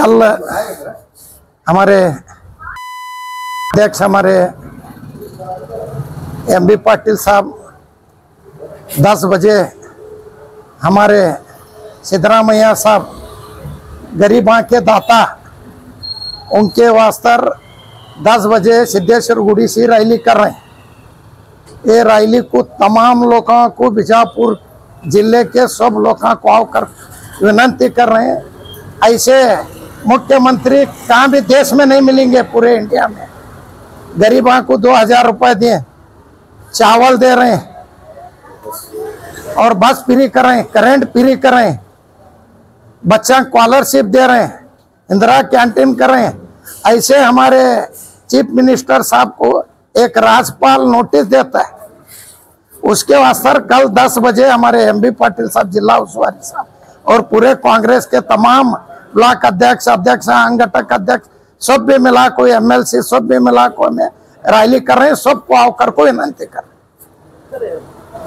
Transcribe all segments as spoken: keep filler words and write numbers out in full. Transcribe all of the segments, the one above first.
कल हमारे अध्यक्ष हमारे एम बी पाटिल साहब दस बजे हमारे सिद्धरामैया साहब गरीबां के दाता उनके वास्ते दस बजे सिद्धेश्वर गुड़ी से रैली कर रहे हैं। ये रैली को तमाम लोगों को बीजापुर जिले के सब लोगों को आकर विनती कर रहे हैं। ऐसे मुख्यमंत्री कहाँ भी देश में नहीं मिलेंगे, पूरे इंडिया में। गरीबों को दो हजार रुपये दिए, चावल दे रहे हैं और बस फ्री कर रहे हैं, करेंट फ्री कर रहे हैं, बच्चा स्कॉलरशिप दे रहे हैं, इंदिरा कैंटीन कर रहे हैं। ऐसे हमारे चीफ मिनिस्टर साहब को एक राज्यपाल नोटिस देता है, उसके वास्ते कल दस बजे हमारे एम बी पाटिल साहब, जिला उस्तुवारी साहब और पूरे कांग्रेस के तमाम ब्लॉक अध्यक्ष अध्यक्ष अंगठक अध्यक्ष सब भी मिला को एम एल सी सब भी मिला को में रैली कर रहे हैं। सबको आकर को विनती कर रहे हैं।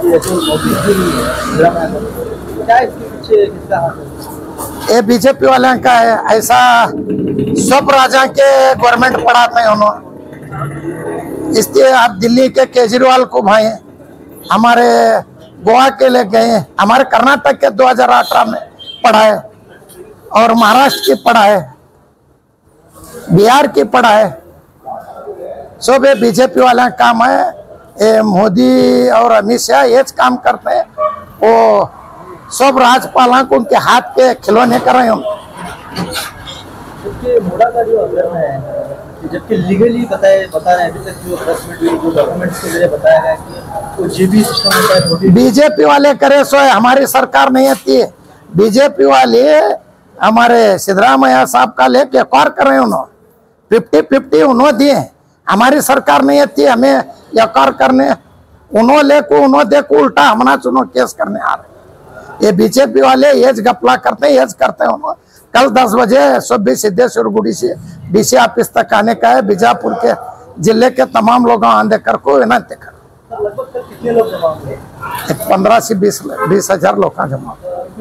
ये बीजेपी वाले का है, ऐसा सब राजा के गवर्नमेंट पढ़ाते हैं उन्होंने। इसलिए आप दिल्ली के केजरीवाल को भाई हमारे गोवा के ले गए, हमारे कर्नाटक के दो हजार अठारह में पढ़ाए और महाराष्ट्र की पढ़ाए, बिहार की पढ़ाए। सब ये बीजेपी वाला काम है। ये मोदी और अमित शाह ये काम करते हैं, वो सब राज्यपालों को उनके हाथ के खिलौने कर रहे हैं। मोड़ा का जो अगर है, जबकि लीगली बताए बता रहे हैं, अभी तक जो प्रेसमेंट जो डॉक्यूमेंट्स के जरिए बताया गया कि वो जीबी सिस्टम होता है। बीजेपी वाले करे सो है, हमारी सरकार नहीं आती है। बीजेपी वाले हमारे सिद्धरामैया साहब का लेके कार कर रहे हैं, उन्होंने फिफ्टी फिफ्टी उन्होंने दिए। हमारी सरकार नहीं आती है हमें यकार करने, उन्होंने लेको उन्होंने देखो उल्टा हमना चुनो केस करने आ रहे। ये बीजेपी वाले ये गपला करते हैं, ये करते हैं। उन्होंने कल दस बजे सब भी सिद्धेश्वर गुड़ी से डीसी ऑफिस तक आने का है। बीजापुर के जिले के तमाम लोगों आंदे कर को विनती कर। लगभग कितने लोग जमा होंगे? पंद्रह से बीस बीस हजार लोग जमा।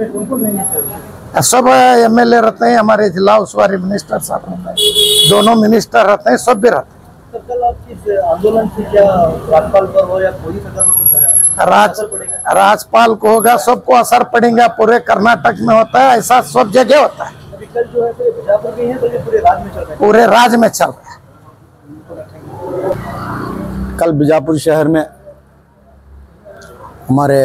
सब एम एल ए रहते हैं, हमारे जिला उस्तुवारी मिनिस्टर साहब रहते हैं, दोनों मिनिस्टर रहते हैं, सब भी रहते हैं। कल आपकी आंदोलन से क्या राज्यपाल पर हो या कोई राज राज्यपाल को होगा, सबको असर पड़ेगा। पूरे कर्नाटक में होता है, ऐसा सब जगह होता है। अभी कल जो है बीजापुर में है, बल्कि पूरे राज्य में चल रहा है। पूरे राज्य में चल रहा है। कल बीजापुर शहर में हमारे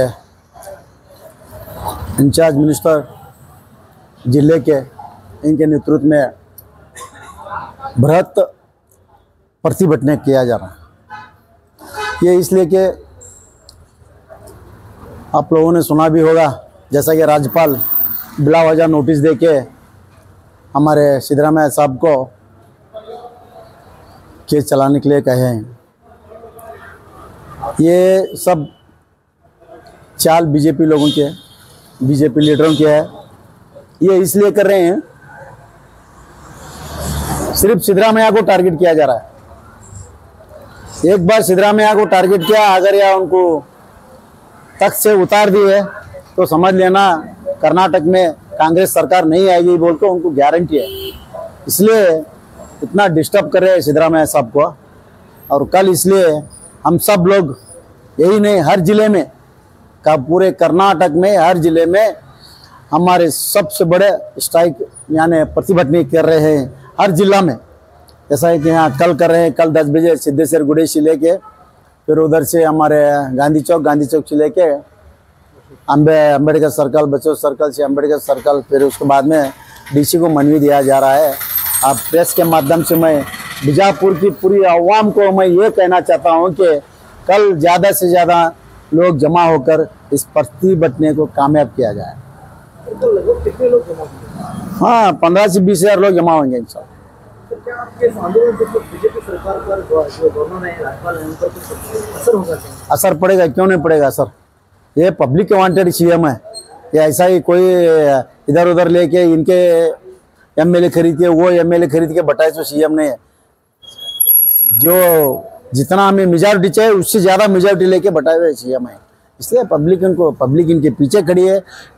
इंचार्ज मिनिस्टर जिले के इनके नेतृत्व में बृहत प्रतिभटना किया जा रहा है। ये इसलिए कि आप लोगों ने सुना भी होगा, जैसा कि राज्यपाल बिला वजह नोटिस दे के हमारे सिद्धरामैया साहब को केस चलाने के लिए कहे हैं। ये सब चाल बीजेपी लोगों के, बीजेपी लीडरों के है। ये इसलिए कर रहे हैं, सिर्फ सिद्धरामैया को टारगेट किया जा रहा है। एक बार सिद्धरामैया को टारगेट किया, अगर या उनको तख्त से उतार दिए तो समझ लेना कर्नाटक में कांग्रेस सरकार नहीं आएगी बोल के उनको गारंटी है। इसलिए इतना डिस्टर्ब कर रहे हैं सिद्धरामैया साहब को। और कल इसलिए हम सब लोग, यही नहीं हर जिले में का, पूरे कर्नाटक में हर जिले में हमारे सबसे बड़े स्ट्राइक यानी प्रतिभटना कर रहे हैं हर जिला में। जैसा है कि यहाँ कल कर रहे हैं, कल दस बजे सिद्धेश्वर गुड़ी से लेके, फिर उधर से हमारे गांधी चौक, गांधी चौक से लेके अम्बे अम्बेडकर सर्कल, बच्चों सर्कल से अम्बेडकर सर्कल, फिर उसके बाद में डीसी को मनवी दिया जा रहा है। अब प्रेस के माध्यम से मैं बीजापुर की पूरी आवाम को मैं ये कहना चाहता हूँ कि कल ज़्यादा से ज़्यादा लोग जमा होकर इस प्रतिभटना को कामयाब किया जाए। लगभग कितने लोग जमा होंगे? हाँ, पंद्रह से बीस हजार लोग जमा होंगे इंशाल्लाह। क्या आपके आंदोलन से बीजेपी सरकार पर जो गवर्नर है, राज्यपाल है, उन पर कुछ असर होगा? असर पड़ेगा, क्यों नहीं पड़ेगा असर। ये पब्लिक के वांटेड सीएम है। ये ऐसा ही कोई इधर उधर लेके इनके एमएलए खरीद के वो एमएलए खरीद के बटाए तो सीएम नहीं है। जो जितना हमें मेजॉरिटी चाहिए उससे ज़्यादा मेजॉरिटी लेके बटाए हुए सीएम है। इसलिए पब्लिक इनको पब्लिक इनके पीछे खड़ी है।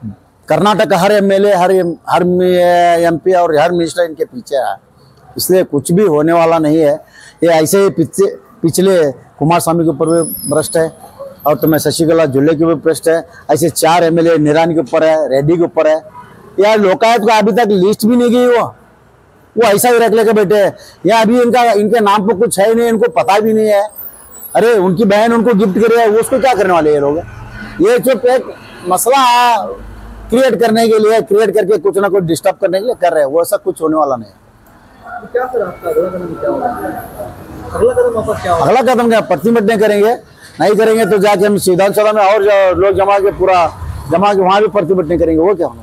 कर्नाटक का हर एमएलए, हर हर एमपी और हर मिनिस्टर इनके पीछे है, इसलिए कुछ भी होने वाला नहीं है। ये ऐसे ही पिछले पिछले कुमार स्वामी के ऊपर भी भ्रष्ट है, और तुम्हें शशिकला जुल्ले के ऊपर भ्रष्ट है, ऐसे चार एमएलए निरानी के ऊपर है, रेड्डी के ऊपर है। यार लोकायुक्त का अभी तक लिस्ट भी नहीं गई, वो वो ऐसा ही रख लेके बैठे हैं। या अभी इनका इनके नाम पर कुछ है ही नहीं, इनको पता भी नहीं है। अरे उनकी बहन उनको गिफ्ट करे है, वो उसको क्या करने वाले ये लोग? ये जो एक मसला क्रिएट करने के लिए, क्रिएट करके कुछ ना कुछ डिस्टर्ब करने के लिए कर रहे हैं, वो ऐसा कुछ होने वाला नहीं है। क्या फिर आपका अगला कदम क्या होगा? अगला कदम आपका क्या होगा? अगला कदम क्या, प्रतिभटने करेंगे। नहीं करेंगे तो जाके हम विधानसभा में और लोग जमा के पूरा जमा के वहां भी प्रतिभटने करेंगे, वो क्या होगा?